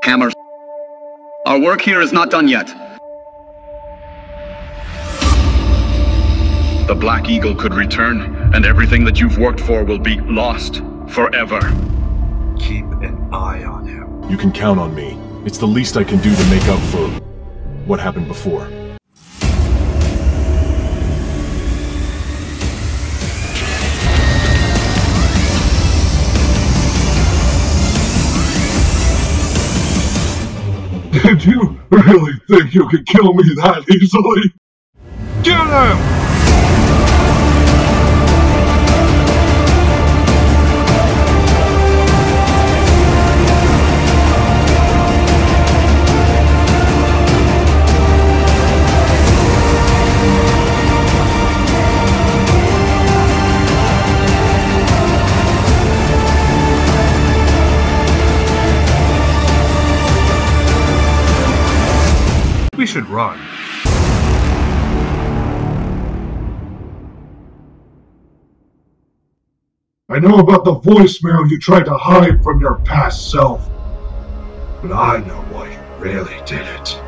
Hammer. Our work here is not done yet. The Black Eagle could return, and everything that you've worked for will be lost forever. Keep an eye on him. You can count on me. It's the least I can do to make up for what happened before. Did you really think you could kill me that easily? Get him! We should run. I know about the voicemail you tried to hide from your past self, but I know why you really did it.